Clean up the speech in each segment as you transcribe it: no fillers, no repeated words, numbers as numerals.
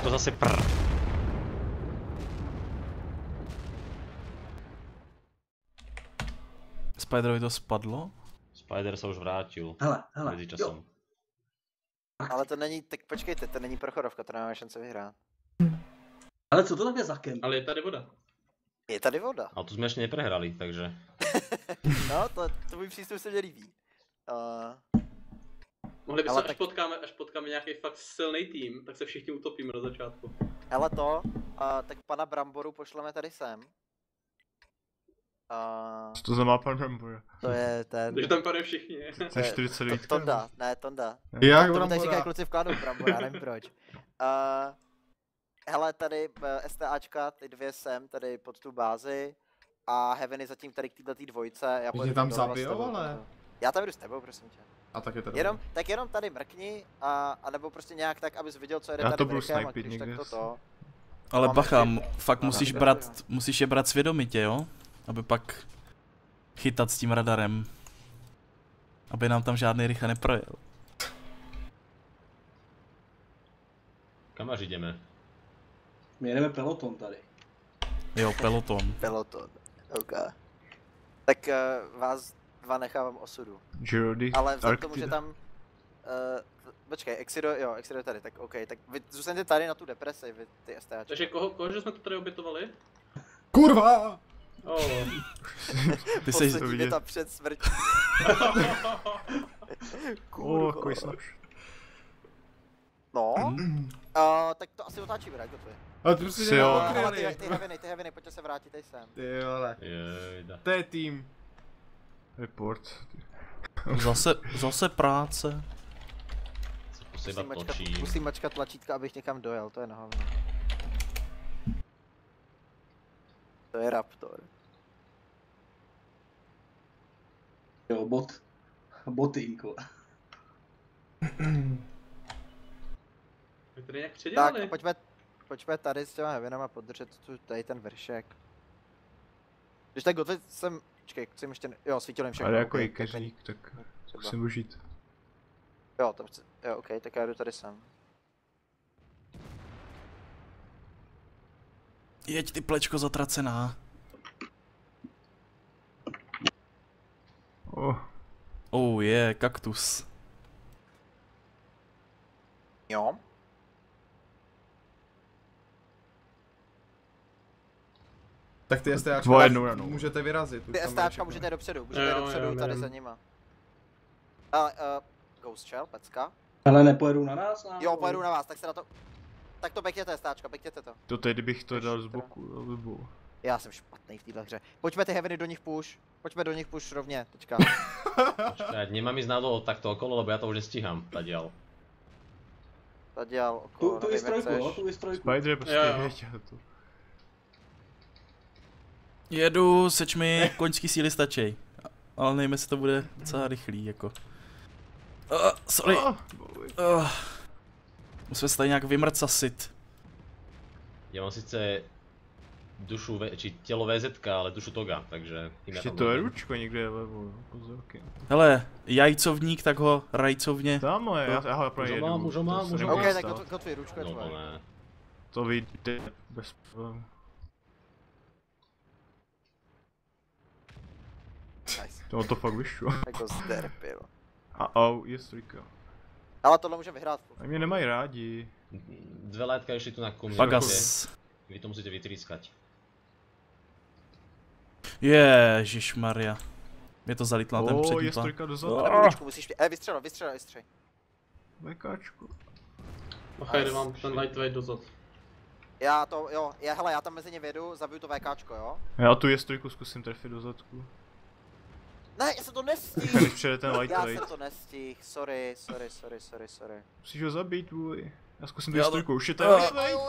jako zase prr. Spiderovi to spadlo? Spider se už vrátil. Hele, Mezi časem. Ale to není, tak počkejte, to není prochodovka, to nemáme šance vyhrát. Ale co to tak je za kemp? Ale je tady voda. Je tady voda. Ale tu jsme ještě neprehrali, takže. No, to můj přístup se mi líbí. Mohli bychom, Ale až potkáme nějaký fakt silný tým, tak se všichni utopíme na začátku. Hele tak pana Bramboru pošleme tady sem. Co to znamená pan Brambor? To je ten... Takže tam padne všichni. To je 49. Tonda, ne Tonda. Jak To Brambora? tady říkají kluci v kladu Brambora, nevím proč. Hele, tady STAčka, ty dvě sem, tady pod tu bázi. A Heaveny zatím tady k této dvojce. Já Mě tam zabijou, ale... Já tam jdu s tebou, prosím tě. A tak je to Jenom tady mrkni a nebo prostě nějak tak, abys viděl, co jede Já tady to budu vrchem, a snipit když tak někde. Ale Máme bacha, ještě- fakt musíš je brát svědomitě, jo? Aby pak chytat s tím radarem. Aby nám tam žádný rychle neprojel. Kam až jdeme? My jedeme peloton tady. Jo, peloton. Peloton, ok. Tak vás dva nechávám osudu. Jody, Ale vzhledem k tomu, že tam... počkej, Exido je tady, tak ok, tak vy zůstaňte tady na tu depresi, vy ty STAčky. Takže koho že jsme to tady obětovali? Kurva! Oh. Ty jsi Poslední věta před smrtí. Kurva. No, tak to asi otáčíme, jak to je. A tu si jo. Ale ty heaveny, pojďte se vrátit tady sem. Ty vole. Jejda. To je tým. Report. zase práce. Se posejbat točí. Musím mačkat tlačítka, abych někam dojel, to je na hovno. To je Raptor. Jo, botínko. My tady nějak Tak, předělali. pojďme tady s těma heavenama podržet tady ten vršek. Když tak Godwin jsem, jsem ještě, jo, svítil jim všechno. Ale jako ok, i keřík, tak třeba. musím užít. Jo, ok, tak já jdu tady sem. Jeď ty plečko zatracená. Oh je, kaktus. Jo. Tak ty STAčka můžete vyrazit. Ty STAčka můžete dopředu, tady za nima. Ale, Ghost Shell, pecka. Ale nepojedou na nás? Jo, pojedu na vás, tak se na to... Tak to bekněte STAčka, bekněte to. To teď bych to dal z boku, Já jsem špatný v téhle hře. Pojďme ty heaveny do nich push. Pojďme do nich push rovně, teďka. Počkať, nemám ísť náhodou takto okolo, lebo ja to už nestíham, tadiaľ. Tadiaľ okolo, Tu nevím, jak vystrojku, jo, chceš. tu vystrojku. Spider prostě věděl to. Jedu, seč mi, koňský síly stačí. Ale nejme se to bude docela rychlý, jako. Sorry. Musíme se tady nějak vymrcasit. Ja mám sice dušu, či tělo VZ, ale dušu Toga, takže... Ještě to je ručko někde je levo, jo, pozorky. Hele, jajcovník, tak ho rajcovně. Tamhle, já pro jedu. Už ho mám. Ok, tak Godwin, ručko je No tvoje. to ne. To vyjde bez problémů. Nice. To fakt vyšlo. Jako zderpil. Je strojka. Ale tohle může vyhrát. A mě nemají rádi. Dve létka išli tu na kumni. Pagas. Vy to musíte vytrískať. Ježišmarja. Je to zalitl na ten Je přední plán. strojka dozadu. Ručku musíš... vystřel. VKčko. Machajde, mám ten lightweight dozad. Hele, já tam mezi ně vědu, zabiju to VKčko, jo? Já tu je strojku zkusím trefit do zadku. Ne, já jsem to nestihl! Když přijede ten Já lightweight. jsem to nestihl, sorry. Musíš ho zabít, vůj. Já zkusím Já tu to- strojku, už je ten lightweight.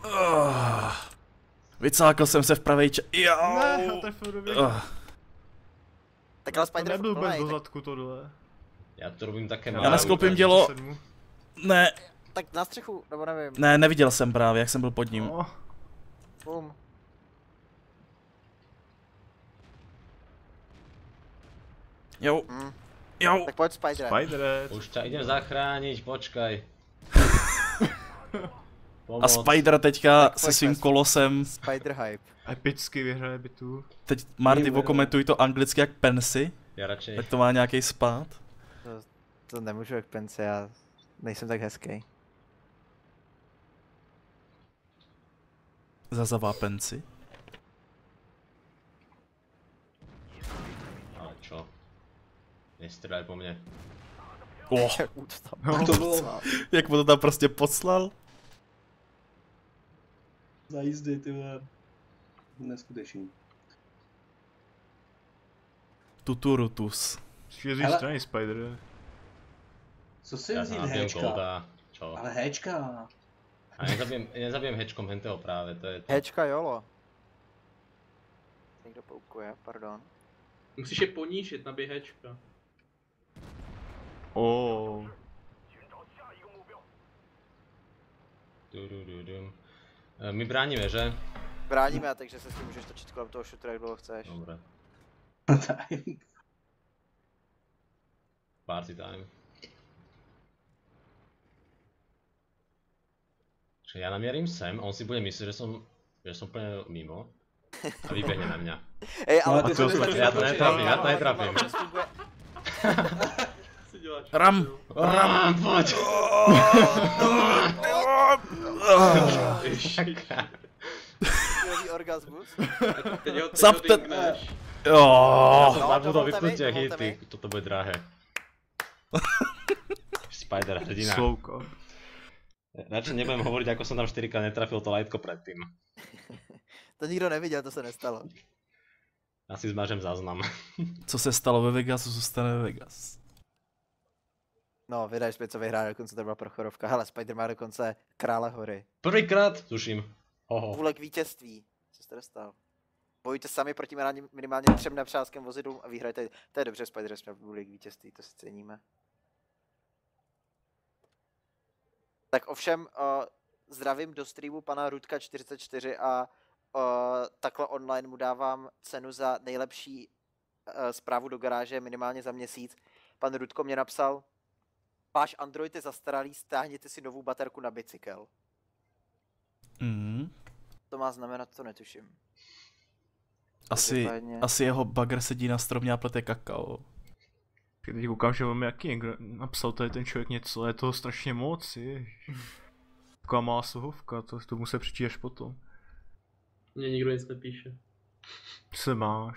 Vycákl jsem se v pravej Ne, já trefil do vědy. Tak ale To Spider nebyl bez plnej, do tak- zadku tohle. Ja to robím také Já nesklopím dělo. Ne, Tak na střechu, nebo nevím. ne, neviděl jsem právě, jak jsem byl pod ním. Bum. Jo, Hm. jo. Tak pojď, Spider. Spider. Už ťa idem zachrániť, počkaj. Nice. Spider. Spider. A Spider teďka Tak se pojďme. svým kolosem, Spider hype. Epicky vyhraje bitvu. teď Marty okomentuj to anglicky jak Pensy, Já radši. tak to má nějaký spát. To nemůžu jak Pence, já nejsem tak hezký. Zazavá Pensy. Ale čo? Nestřílej po mně. Oh, To bylo jak mu to tam prostě poslal. za jízdy, ty vole. Neskutečný. Tuturutus. Musíš jít Hele. strany Spider. Co si Já vzít zabijem héčka? Golda. Čo? Ale héčka. A nezabijem hečkom henteho právě, to je to. Hečka jolo. Někdo poukuje, pardon. Musíš je ponížit na běhečka. Oh. Durududum. My bráníme, že? Bráníme, takže se s tím můžeš točit kolem toho šutra, jak dlouho chceš. Dobre. Time. Party time. Čiže já namierím sem, on si bude myslet, že som úplně mimo. A vyběhne na mě. Hej, ale No, ty to se jsme- Já to netrafím, já to netrafím. Co děláš? Ram! Ram, pojď! Skvělý orgasmus. Teď ho Zapte- dinkneš. Já Jo. som No, zabudol dovolte vypnúť tie mi, hity, dovolte mi. toto bude drahé. Spider, hrdina. Slouko. Radšej nebudem hovoriť, ako som tam 4x netrafil to lightko predtým. To nikdo neviděl, to se nestalo. Asi zmažem záznam. Co se stalo ve Vegasu, zůstane ve Vegas. No, vydaj zpět, co vyhrál, dokonce to byla prochorovka. Hele, Spider má dokonce krále hory. Prvýkrát, tuším. Hoho. Půlek vítězství. Co jste dostal? Bojujte sami proti minimálně 3 nepřátelským vozidlům a vyhrajte. To je dobře, Spider, jsme půlek vítězství, to si ceníme. Tak ovšem, zdravím do streamu pana Rudka44 a takhle online mu dávám cenu za nejlepší zprávu do garáže minimálně za měsíc. Pan Rudko mě napsal, váš Android je zastaralý, stáhněte si novou baterku na bicykel. To má znamenat, to netuším. Asi jeho bagr sedí na stromě a plete kakao. Teď koukám, že mám jaký někdo napsal tady ten člověk něco, je toho strašně moc, jež. Taková malá slohovka, to musí přečíst až potom. Mně nikdo nic nepíše. Se máš.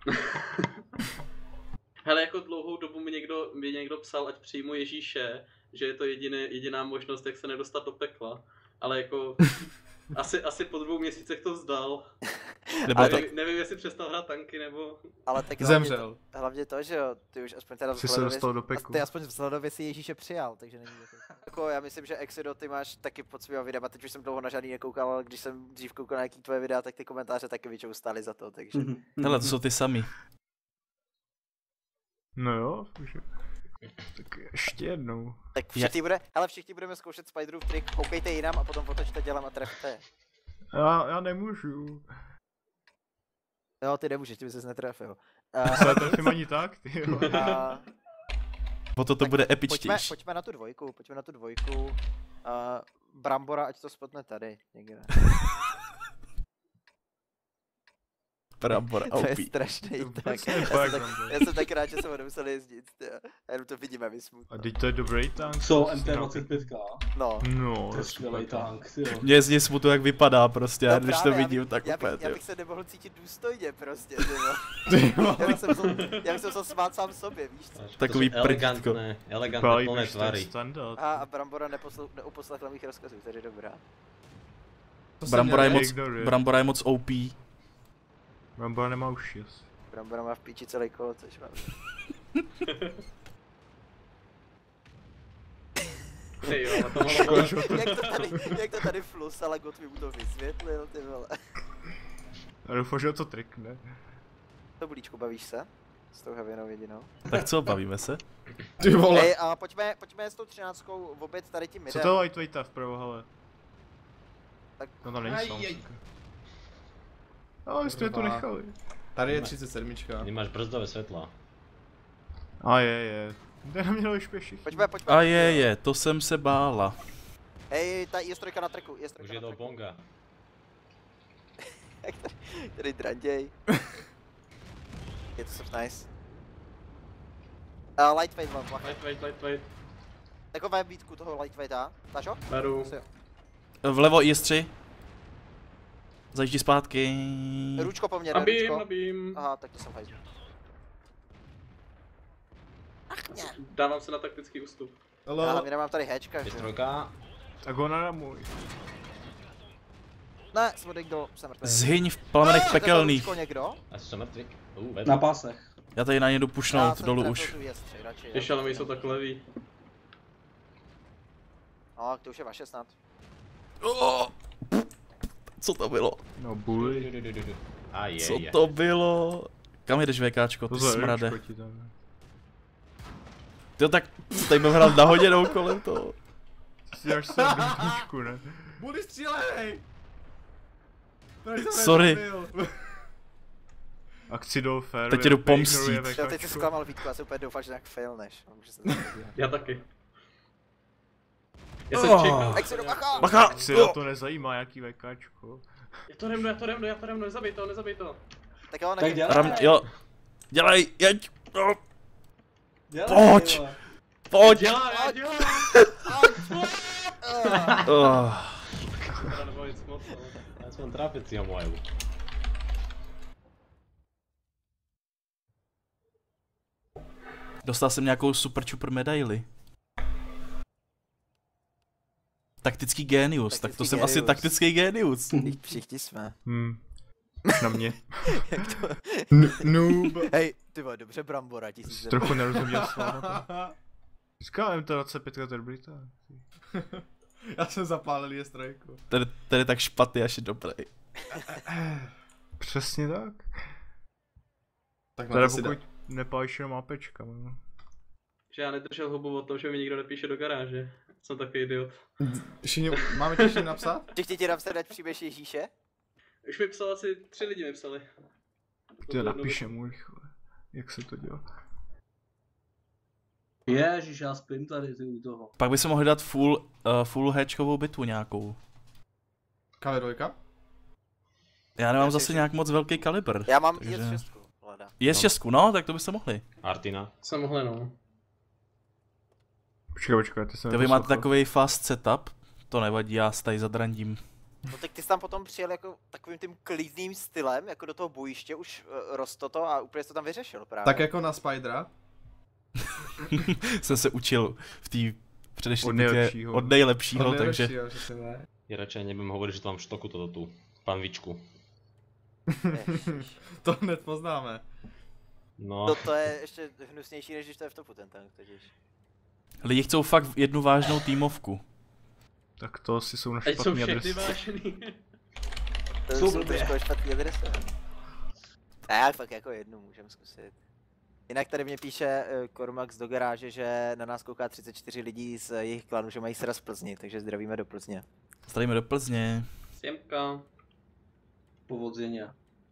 Hele, jako dlouhou dobu mi někdo psal, ať přijmu Ježíše, že je to jediná možnost, jak se nedostat do pekla. Ale jako asi po 2 měsících to vzdal. Nevím, jestli přestal hrát tanky nebo... Ale tak Zemřel. Hlavně to, že jo, ty už aspoň teda Jsi se dostal do pekla. ty aspoň vzhledově si Ježíše přijal, takže není jako já myslím, že Exido, ty máš taky pod svýma videama, teď už jsem dlouho na žádný nekoukal, ale když jsem dřív koukal na nějaký tvoje videa, tak ty komentáře taky většinou stály za to, takže... Hele, to jsou ty samý. No jo, tak ještě jednou. Tak všichni budeme zkoušet Spiderův trik, koukejte jinam a potom otočte dělem a trefte. Já nemůžu. Jo, ty nemůžeš, ty bys se netrefil. Já se netrefím ani tak, ty jo. O to bude epičtější. Pojďme na tu dvojku. Brambora, ať to spotne tady, někde. Brambora, To je OP. strašný, tak. Vůbec Já jsem tak rád, že jsem ho nemusel jezdit, a jenom to vidíme, mi smutno. A teď to je dobrý tank. Co, MT-25? No. No, To je skvělej tank, ty jo. Mě je z něj smutno, jak vypadá prostě, No když to právě, vidím, tak já úplně, bych se nemohl cítit důstojně prostě, ty jo. Já bych se musel smát sám sobě, víš co? Takový prdítko. Elegantné plné tvary. standard. A Brambora neuposlechl mých rozkazů, takže dobrá. Brambora je moc OP. Brambora nemá uši asi. Brambora má v píči celý kolo, což mám. Ty jo, ale to mohlo být. jak to tady flus, ale Gottvi mu to vysvětlil, ty vole. A doufám, že to trikne. To Bulíčku, bavíš se? S tou Heavenou jedinou? Tak co, bavíme se? Ty vole. Hej, a pojďme s tou 13 v oběd tady tím Co midem. to lightweighta vpravo, hele. Tak... No tam není sám. Ale jste to nechali. Tady je 37. Nemáš brzdové světla. A je. Jde na mě už pěších. Pojďme. A je, to jsem se bála. Hej, ta IS-3 na treku, IS-3 Už na je do treku. bonga. Tady dranděj. Je to super nice. Lightweight mám, bacha. Lightweight. Takové bítku toho lightweighta. Dáš ho? Beru. Asi jo. Vlevo IS-3. Zajíždí zpátky. Ručko po mně, Na ne, beam, ručko. na beam. Aha, tak to jsem fajn. Ach ne. Dávám se na taktický ústup. Já Ale hlavně nemám tady hatchka, že? Je trojka. Tak ona na můj. Ne, smudek do, jsem mrtvý. Zhyň v plamenech pekelných. Ručko někdo? A jsem mrtvý. na pásech. Já tady na ně jdu Já pušnout jsem dolů trefil už. tu IS-3, radši. Ještě ale my jsou tak leví. No, to už je vaše snad. Oh, co to bylo? No bully. A je, Co je. to bylo? Kam jedeš VKčko, ty To za smrade? Ručko ti tam. Jo tak, tady budeme hrát nahoděnou kolem toho. Ty si dáš sem trošku, ne? Budy střílej! Sorry. Akci do fair. Teď jdu pomstit. Jo, teď jsi zklamal Vítku, já se úplně doufal, že nějak failneš. Může se to podívat. Já taky. Já jsem Oh. čekal. Ať se do bacha! Bacha! Akci na to nezajímá, jaký VKčko. Já to remnu, nezabij to. Tak jo, Tak dělej. Ram, jo. Dělej, jeď. Oh, Dělej, Pojď. vole. pojď. Dělá. Oh. Teda nebo nic moc, no. Já jsem trápěcího mojeho. Dostal jsem nějakou super čupr medaili. Taktický génius, tak to Taktický jsem asi génius. taktický génius. Všichni jsme. Na mě. Jak to... Noob. Hej, ty vole, dobře Brambora, 1000. Trochu nerozuměl slovo. Říkal MT-25, to je dobrý tak. Já jsem zapálil IS-3. Ten je tak špatný, až je dobrý. Přesně tak. Tak Teda na to si pokud nepálíš jenom APčka, no. Že já nedržel hubu o tom, že mi nikdo nepíše do garáže. Jsem takový idiot. Všichni, máme těžší napsat? Všichni ti napsat dať příběh Ježíše? Už mi psal asi 3 lidi mi psali. Ty napíšem mu rychle. Jak se to dělá? Ježiš, já spím tady ty u toho. Pak by se mohli dát full hatchkovou bitvu nějakou. Kali dvojka? Já nemám Já zase si- nějak moc velký kalibr. Já mám takže- IS-6, hleda. Je z Česku, no, tak to byste mohli. Artina. Jsem mohl, no. Počkej, ty jsem To vy máte takový fast setup, to nevadí, já se tady zadrandím. No tak ty jsi tam potom přijel jako takovým tím klidným stylem, jako do toho bojiště, už rostlo to a úplně jsi to tam vyřešil právě. Tak jako na Spidera. Jsem se učil v té předešlé Od bitvě nejlepšího. od nejlepšího, Od takže nejlepšího, že si ne. Já radšej nebudem hovoriť, že to mám v štoku toto tu. Panvičku. Ježiš. To hned poznáme. No, To je ještě hnusnější, než když to je v topu ten tank totiž. lidi chcou fakt jednu vážnou týmovku. Tak to asi jsou na Ať jsou špatný všechny adresy. vážený. To Jsou jsou blbě. trošku špatný adresy. Ne, fakt jako jednu můžem zkusit. Jinak tady mě píše Cormax do garáže, že na nás kouká 34 lidí z jejich klanu, že mají sraz v Plzni, takže zdravíme do Plzně. Stavíme do Plzně. Sjemka. Povodzeně.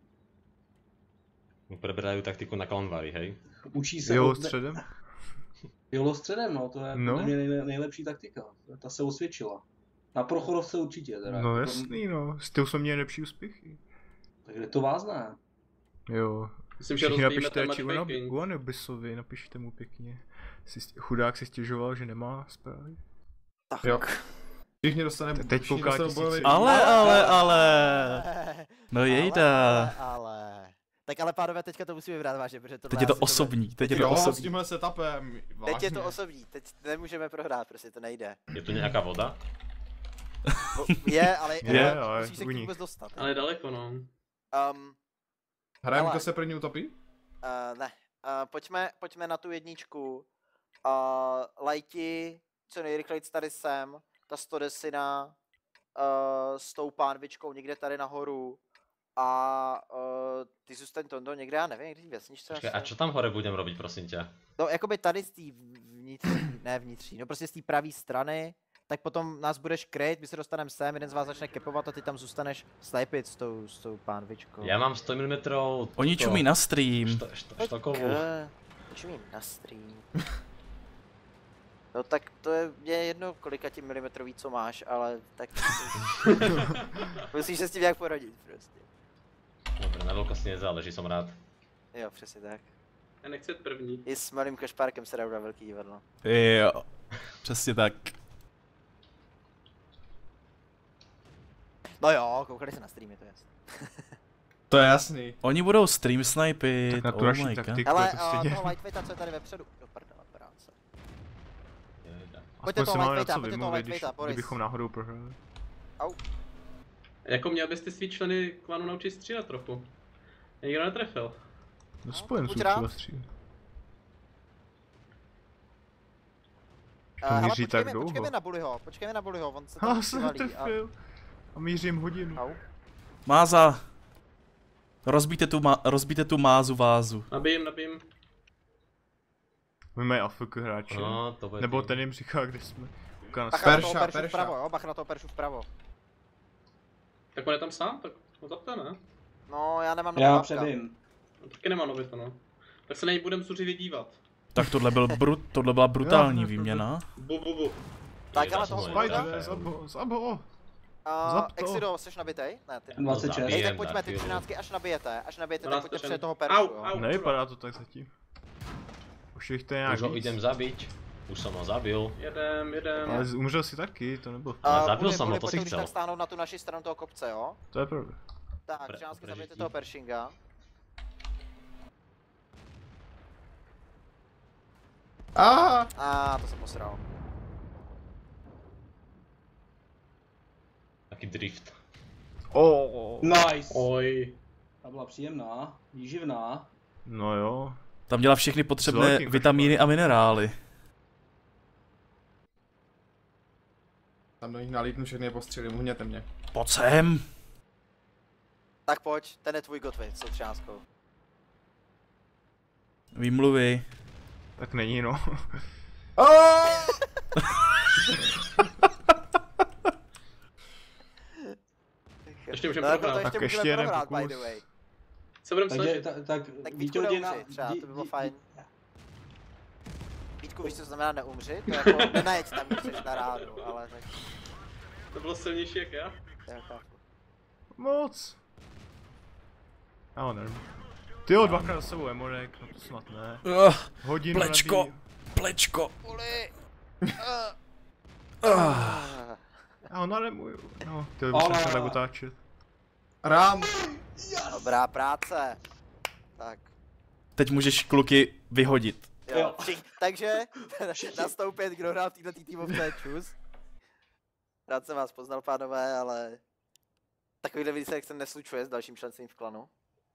preberajú taktiku na Klanvari, hej? Učí se Jo, od- středem? Jolostředem, no, to je No. podle mě nejlepší taktika. Ta se osvědčila. Na Prochorovce určitě teda. No jasný no, s tím jsme měli lepší úspěchy. Tak kde to vás zná? Jo. Myslím, že Všichni rozbijeme napište ten radši matchmaking. Guanebisovi, napište mu pěkně. Chudák si stěžoval, že nemá zprávy. Tak. Jo. Všichni dostane... Teď všichni kouká dostanou 1000. bojový- Ale. No jejda. Ale. Tak ale pánové, teďka to musíme brát vážně, protože tohle Teď je to asi osobní, teď je to Jo, s osobní. tímhle setupem. Teď je to osobní, teď nemůžeme prohrát, prostě to nejde. Je tu nejaká voda? Je, ale Je, ale musíš se k u tomu nich. vůbec dostat. Ale daleko, no. Hrajeme, Ale- kdo se první utopí? Ne, pojďme na tu jedničku. Lajti, co nejrychleji tady sem, ta 110 s tou pánvičkou někde tady nahoru. A ty zůstaň Tondo někde, já nevím, někde v vesničce. Počkej, asi. a čo tam hore budem robiť, prosím ťa? No, jakoby tady z té vnitřní, ne vnitřní, no prostě z té pravé strany, tak potom nás budeš kryt, my se dostaneme sem, jeden z vás začne kepovat a ty tam zůstaneš snipit s tou pánvičkou. Ja mám 100 mm. Oni čumí na stream. Štokovú. Čumím na stream. No tak to je mě jedno, kolika tím milimetrový co máš, ale tak musíš se s tím nějak poradit prostě. Dobre, na veľkosti nezáleží, som rád. Jo, přesně tak. Já nechci jít první. I s malým kašpárkem se dá udělat velký divadlo. Jo, přesně tak. No jo, koukali se na streamy, to je jasné. To je jasný. Oni budou stream snipit, Tak na tu oh naši my god. taktiku Hele, je to stejně. toho lightweighta, co je tady vepředu. Do prdele, práce. Aspoň Pojďte se toho máme na lightweighta, co pojďte toho vymluvit, lightweighta, Boris. kdybychom náhodou prohráli. Jako měl byste svý členy klanu naučit střílet trochu. Mě nikdo netrefil. No spojenců buď rád. třeba střílet. Hele, míří tak dlouho. počkejme na Bullyho, on se Ha, tam se přivalí a... netrefil. A mířím hodinu. Au. Máza. Rozbíte tu mázu vázu. Nabijím. My mají AFK hráče. No, to bude Nebo tým. ten jim říká, kde jsme. Kouká na Bacha na toho Perša, peršu perša. vpravo, jo, bacha na toho peršu vpravo. Tak on je tam sám, tak ho zapte, ne? No, já nemám na to Já mapka. předím. No, taky nemá novito, no. Tak se na něj budem zuřivě dívat. Tak tohle byla brutální Jo. výměna. Bu. Tak Já ale som toho ho Spider, netrafil. zabo. Uh, Zap to. Exido, jsi nabitej? Ne, ty. 26. Hej, Zabijem tak pojďme na ty chvíli. 13, až nabijete, tak pojďte Nás před toho to peršu, Au, jo. au. Nevypadá to tak zatím. Už jich to je nějak Už ho víc. idem zabiť. Už som ho zabil. Jedem. Ale umřel si taky, to nebylo. Ale zabil Bully, jsem ho, Bully, to si pojďte když chcel. tak stáhnout na tu naši stranu toho kopce, jo? To je pravda. Tak, Pre- 13 prežití. zabijte toho Pershinga. A to jsem posral. Taký drift. Nice. Oj. Ta byla příjemná, výživná. No jo. Tam měla všechny S potřebné velkým vitamíny a minerály. Tam do nich nalítnu všechny postřely, uhněte mě. Pojď sem. Tak pojď, ten je tvůj Godwin, s tou 13. Výmluvy. Tak není no. Ještě můžeme No jako to prohrát. ještě Tak ještě můžeme jeden prohrát, by pokus. the way. Se budem Takže snažit. tak Tak Vítku Vítěl neumři, třeba, to by bylo fajn. Vítku, víš, co znamená neumři? To jako nenajeď tam, když jsi na rádu, ale tak... To bylo silnější jak já. já chápu. Moc. Já nevím. Tyjo, dvakrát za sebou Emorek, no to snad ne. Hodinu Plečko. nabíjí. Plečko. Bully! Já ho nalemuju. No, ty bych se Ale- chtěl tak otáčet. Rám! Dobrá práce. Tak. Teď můžeš kluky vyhodit. Jo. Jo. Takže nastoupit, kdo hrál v této týmovce čus. Rád jsem vás poznal, pánové, ale takovýhle výsledek se neslučuje s dalším členstvím v klanu.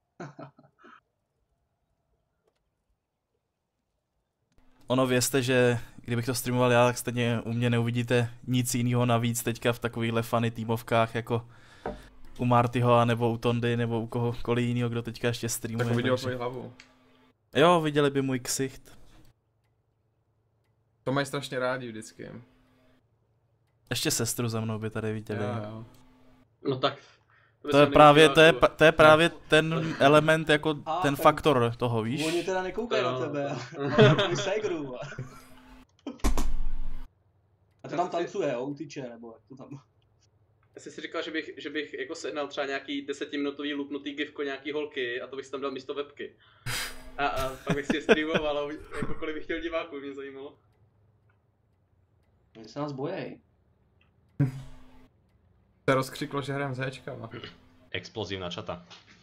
Ono vězte, že kdybych to streamoval já, tak stejně u mě neuvidíte nic jiného navíc teďka v takovýchhle funny týmovkách jako u Martyho, nebo u Tondy, nebo u kohokoliv jiného, kdo teďka ještě streamuje. Tak uviděl takže- tvoji hlavu. Jo, viděli by můj ksicht. To mají strašně rádi vždycky. Ještě sestru za mnou by tady viděli. Jo. No tak. by To se je právě, nevidělo, to je právě ten element, jako A ten ten- faktor toho, víš? Oni teda nekoukají To na jo. tebe, ale na tvůj segru. A to tam tancuje, jo, utyče, nebo jak to tam. Já jsem si říkal, že bych jako sehnal třeba nějaký 10minutový loopnutý gifko nějaký holky a to bych si tam dal místo webky. A pak bych si je streamoval a jako kolik bych chtěl diváků, mě zajímalo. Oni se nás bojej. Se rozkřiklo, že hrajeme s Hčkama. Explozívna čata.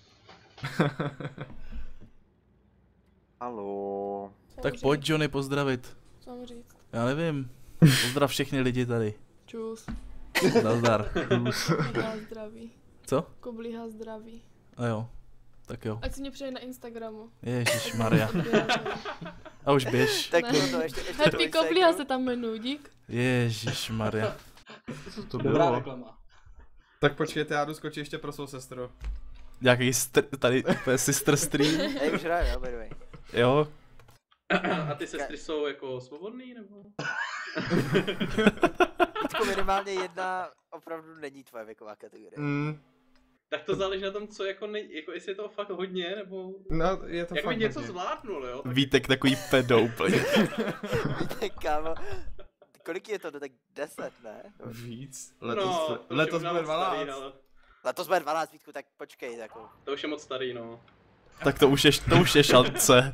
Haló. Tak pojď Johnny pozdravit. Co mám říct? Já nevím. Pozdrav všechny lidi tady. Čus. Nazdar. Koblíha zdraví. Co? Koblíha zdraví. A jo. Tak jo. Ať si mě přeje na Instagramu. Ježišmarja. A už běž. Tak Ne. to ještě Happy tvůj Koblíha segru. se tam jmenuje, dík. Ježišmarja. Co to Dobrá bylo? reklama. Tak počkejte, já jdu skočit ještě pro svou sestru. Nějaký tady úplně sister stream. Hej, už hraje, jo, by the way. Jo. A ty sestry jsou jako svobodný nebo? Vítku, minimálně jedna opravdu není tvoje věková kategorie. Tak to záleží na tom, co jako, jako jestli je to fakt hodně, nebo... No, je to Jak fakt by něco hodně. zvládnul, jo? Tak Vítek takový pedo úplně. Víte, kámo, kolik je to? No tak 10, ne? Víc. No, Letos to už je bude moc starý, 12. ale Letos bude 12, Vítku, tak počkej, jako. to už je moc starý, no. Tak to už je šance.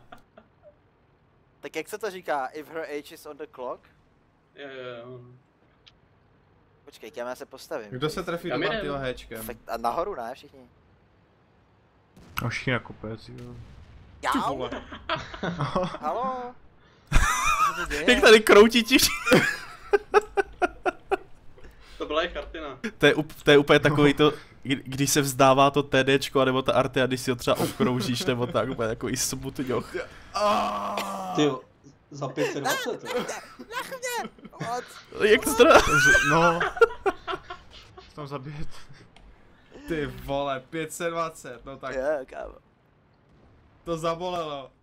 Tak jak se to říká? If her age is on the clock? Jo. Počkej, kam já se postavím? Kdo se trefí do Kam jdem? Martyho héčkem? A nahoru, ne, všichni? A všichni na kopec, jo. Já? Haló? Co se děje? Jak tady kroutí ti. To byla i Chartina. To je úplně takový to, když se vzdává to TDčko, nebo ta Arty, a když si ho třeba obkroužíš, nebo tak, úplně takový smutňoch. Tyjo, za 520. Nech mě! Moc. Jak zdra? No. Tam zabít. Ty vole, 520, no tak Jo, kámo. to zabolelo.